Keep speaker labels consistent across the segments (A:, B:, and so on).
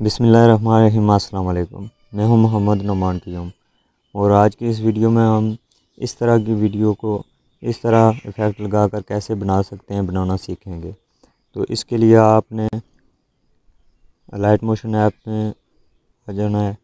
A: बिस्मिल्लाहिर्रहमानिर्रहीम। अस्सलाम वालेकुम। मैं हूं मोहम्मद नुमान क़ियाम और आज की इस वीडियो में हम इस तरह की वीडियो को इस तरह इफ़ेक्ट लगाकर कैसे बना सकते हैं, बनाना सीखेंगे। तो इसके लिए आपने लाइट मोशन ऐप में आ जाना है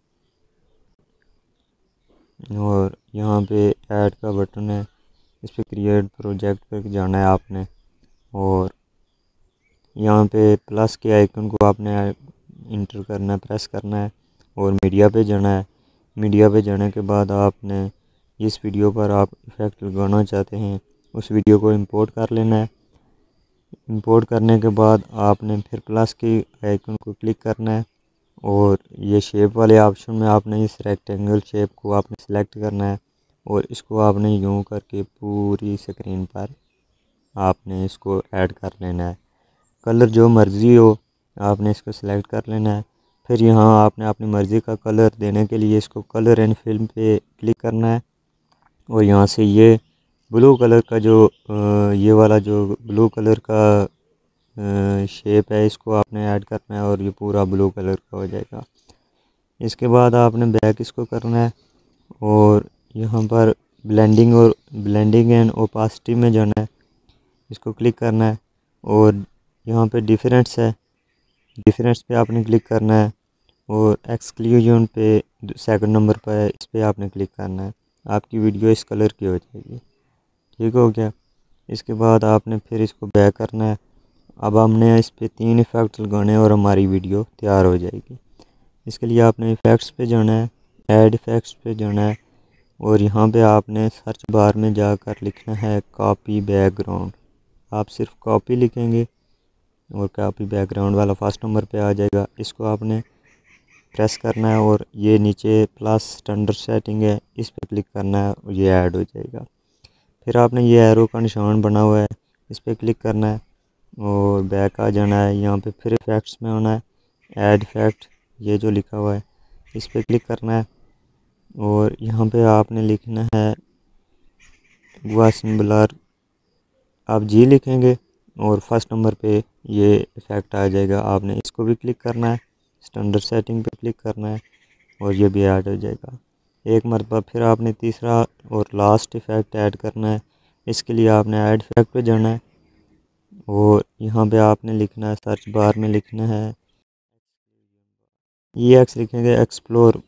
A: और यहाँ पे ऐड का बटन है, इस पर क्रिएट प्रोजेक्ट पर जाना है आपने और यहाँ पे प्लस के आइकन को आपने इंटर करना है, प्रेस करना है और मीडिया पे जाना है। मीडिया पे जाने के बाद आपने जिस वीडियो पर आप इफ़ेक्ट लगाना चाहते हैं उस वीडियो को इंपोर्ट कर लेना है। इंपोर्ट करने के बाद आपने फिर प्लस के आइकन को क्लिक करना है और ये शेप वाले ऑप्शन में आपने इस रेक्टेंगल शेप को आपने सेलेक्ट करना है और इसको आपने यूँ करके पूरी स्क्रीन पर आपने इसको ऐड कर लेना है। कलर जो मर्ज़ी हो आपने इसको सेलेक्ट कर लेना है। फिर यहाँ आपने अपनी मर्ज़ी का कलर देने के लिए इसको कलर एंड फिल्म पे क्लिक करना है और यहाँ से ये ब्लू कलर का जो ये वाला जो ब्लू कलर का शेप है इसको आपने ऐड करना है और ये पूरा ब्लू कलर का हो जाएगा। इसके बाद आपने बैक इसको करना है और यहाँ पर ब्लेंडिंग एंड ओपासिटी में जाना है, इसको क्लिक करना है और यहाँ पे डिफरेंस है, डिफरेंस पे आपने क्लिक करना है और एक्सक्लूजन पे सेकंड नंबर पर है, इस पर आपने क्लिक करना है। आपकी वीडियो इस कलर की हो जाएगी। ठीक हो गया। इसके बाद आपने फिर इसको बैक करना है। अब हमने इस पर 3 इफ़ेक्ट लगाने और हमारी वीडियो तैयार हो जाएगी। इसके लिए आपने इफ़ेक्ट्स पे जाना है, ऐड इफ़ेक्ट्स पे जाना है और यहाँ पे आपने सर्च बार में जाकर लिखना है कॉपी बैकग्राउंड। आप सिर्फ कॉपी लिखेंगे और कॉपी बैकग्राउंड वाला फर्स्ट नंबर पे आ जाएगा। इसको आपने प्रेस करना है और ये नीचे प्लस स्टैंडर्ड सेटिंग है, इस पर क्लिक करना है और ये ऐड हो जाएगा। फिर आपने ये एरो का निशान बना हुआ है, इस पर क्लिक करना है और बैक आ जाना है। यहाँ पे फिर इफ़ेक्ट्स में होना है, ऐड इफ़ेक्ट ये जो लिखा हुआ है इस पर क्लिक करना है और यहाँ पे आपने लिखना है वासन ब्लर। आप जी लिखेंगे और फर्स्ट नंबर पे ये इफ़ेक्ट आ जाएगा। आपने इसको भी क्लिक करना है, स्टैंडर्ड सेटिंग पे क्लिक करना है और ये भी ऐड हो जाएगा। एक मरतबा फिर आपने तीसरा और लास्ट इफ़ेक्ट ऐड करना है। इसके लिए आपने ऐड इफ़ेक्ट पे जाना है और यहाँ पे आपने लिखना है, सर्च बार में लिखना है EX लिखेंगे, एक्सप्लोर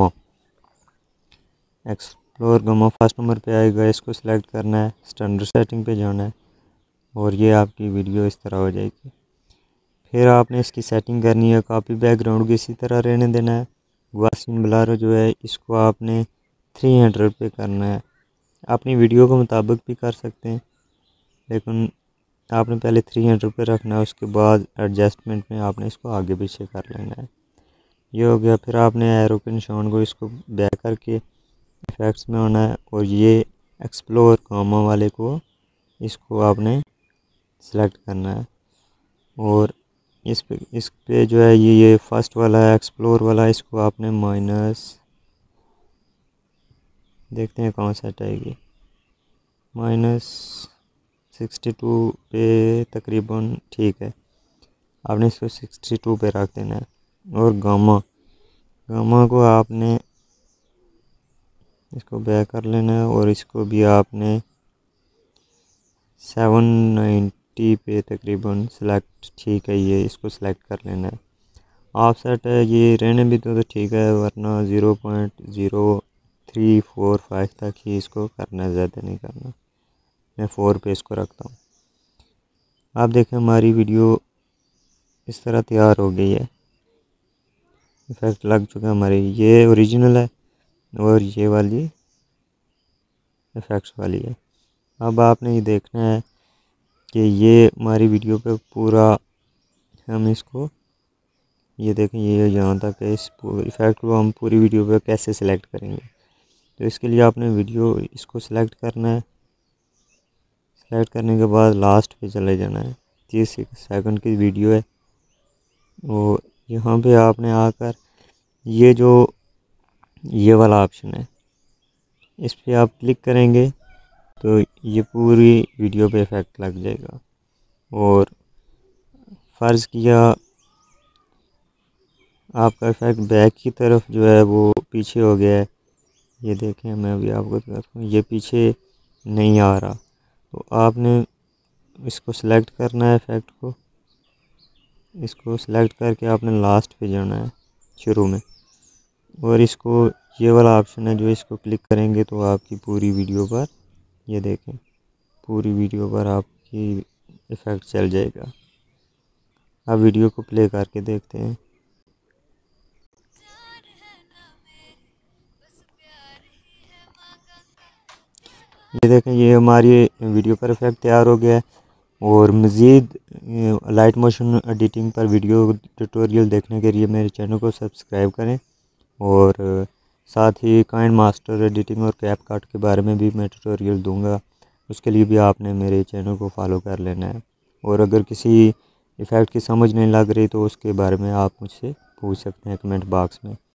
A: गोमो फर्स्ट नंबर पे आएगा। इसको सिलेक्ट करना है, स्टैंडर्ड सेटिंग पे जाना है और ये आपकी वीडियो इस तरह हो जाएगी। फिर आपने इसकी सेटिंग करनी है, कॉपी बैकग्राउंड को इसी तरह रहने देना है। वासन ब्लर जो है इसको आपने 300 पे करना है। अपनी वीडियो के मुताबिक भी कर सकते हैं लेकिन आपने पहले 300 पे रखना है, उसके बाद एडजस्टमेंट में आपने इसको आगे पीछे कर लेना है। ये हो गया। फिर आपने एरो के निशान को इसको बैक करके इफ़ेक्ट्स में होना है और ये एक्सप्लोर कॉमा वाले को इसको आपने सेलेक्ट करना है और इस पे जो है ये फर्स्ट वाला है एक्सप्लोर वाला, इसको आपने माइनस, देखते हैं कौन सेट आएगी, -62 पे तकरीबन ठीक है। आपने इसको 62 पे रख देना है और गामा को आपने इसको बैक कर लेना है और इसको भी आपने 790 पे तकरीबन सेलेक्ट, ठीक है, ये इसको सेलेक्ट कर लेना है। ऑफ सेट है, ये रहने भी तो ठीक है वरना 0.0345 तक ही इसको करना है, ज़्यादा नहीं करना। मैं 4 पे इसको रखता हूँ। आप देखें हमारी वीडियो इस तरह तैयार हो गई है, इफ़ेक्ट लग चुका है हमारी। ये ओरिजिनल है और ये वाली इफ़ेक्ट्स वाली है। अब आपने ये देखना है कि ये हमारी वीडियो पे पूरा हम इसको, ये देखें ये यहाँ तक है, इस इफ़ेक्ट को हम पूरी वीडियो पे कैसे सिलेक्ट करेंगे। तो इसके लिए आपने वीडियो इसको सिलेक्ट करना है। सेलेक्ट करने के बाद लास्ट पे चले जाना है, 30 सेकंड की वीडियो है और यहाँ पे आपने आकर ये जो ये वाला ऑप्शन है इस पर आप क्लिक करेंगे तो ये पूरी वीडियो पे इफ़ेक्ट लग जाएगा। और फ़र्ज़ किया आपका इफेक्ट बैक की तरफ जो है वो पीछे हो गया है। ये देखें, मैं अभी आपको दिखाता हूँ, ये पीछे नहीं आ रहा। तो आपने इसको सिलेक्ट करना है, इफेक्ट को, इसको सिलेक्ट करके आपने लास्ट पे जाना है, शुरू में, और इसको, ये वाला ऑप्शन है जो, इसको क्लिक करेंगे तो आपकी पूरी वीडियो पर, ये देखें, पूरी वीडियो पर आपकी इफ़ेक्ट चल जाएगा। अब वीडियो को प्ले करके देखते हैं। ये देखें, ये हमारी वीडियो पर इफ़ेक्ट तैयार हो गया है। और मज़ीद लाइट मोशन एडिटिंग पर वीडियो ट्यूटोरियल देखने के लिए मेरे चैनल को सब्सक्राइब करें। और साथ ही काइंड मास्टर एडिटिंग और कैपकट के बारे में भी मैं ट्यूटोरियल दूंगा। उसके लिए भी आपने मेरे चैनल को फॉलो कर लेना है। और अगर किसी इफ़ेक्ट की समझ नहीं लग रही तो उसके बारे में आप मुझसे पूछ सकते हैं कमेंट बॉक्स में।